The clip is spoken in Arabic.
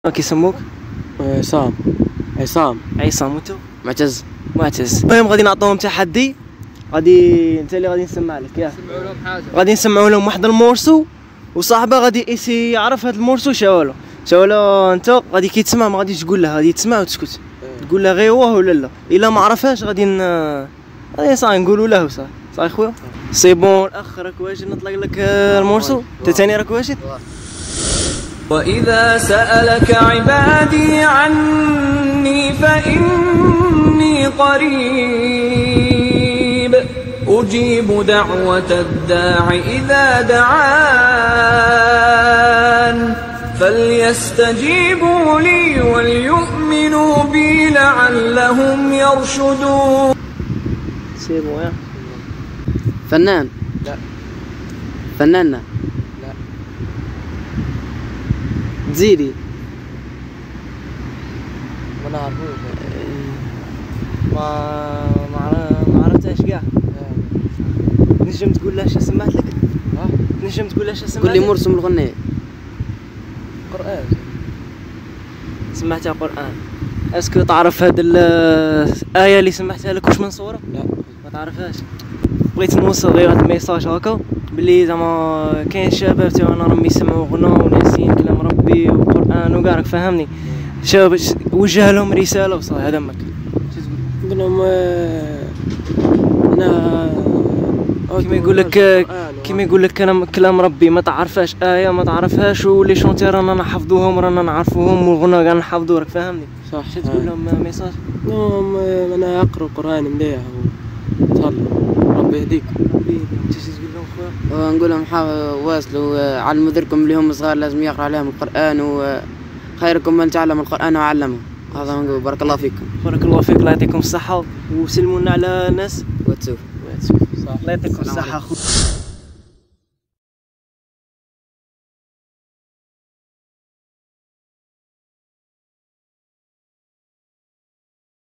كيسموك؟ عصام. عصام. وانتو؟ معتز. المهم غادي نعطوهم تحدي، غادي انت اللي غادي نسمع لك ياك. نسمعوا لهم حاجه، غادي نسمعوا لهم واحد المورسو وصاحبه غادي يسي يعرف هذا المورسو شاولو انت غادي كي تسمع ما غاديش تقول له، غادي تسمع وتسكت تقول له غير هو ولا لا. الا ما عرفهاش غادي صافي نقولوا له صافي خويا. سي بون الاخ راك واجد نطلق لك المورسو؟ انت ثاني راك واجد؟ وإذا سألك عبادي عني فإني قريب أجيب دعوة الداع إذا دعان فليستجيبوا لي وليؤمنوا بي لعلهم يرشدون. سي بون يا فنان. لا. فنانة. لا. تزيدي. ما نعرفوش. ما عرفتهاش كاع. نجم تقول لها اش سمعت لك؟ نجم تقول لها اش سمعت لك؟ قول لي مرسم الغنية. قرآن. سمعتها قرآن. اسكو تعرف هاد الآية اللي سمعتها لك واش من صورة؟ لا ما تعرفهاش. بغيت نوصل غير هاد الميساج هكا بلي زعما كاين شباب تا انا راهم يسمعوا غنى وناسين كلام ربي وقرآن وكاع راك فاهمني. شباب وجه لهم رسالة وصافي هذا ماك. نقول لهم انا كيما يقول لك كلام ربي ما تعرفهاش آية ما تعرفهاش ولي شونتي رانا نحفظوهم رانا نعرفوهم والغنى كاع نحفظو راك فاهمني. صح. شنو تقول لهم ميساج؟ لهم انا اقرا القران مليح وصلي ربي يهديك. انت شنو تقول لهم خويا؟ ونقول لهم واصلوا علموا ذركم اللي هم صغار لازم يقرا عليهم القران وخيركم من تعلم القران وعلمه. هذا نقول بارك الله فيكم. بارك الله فيك الله يعطيكم الصحة وسلمونا على الناس وتسوف. الله يعطيكم الصحة خويا.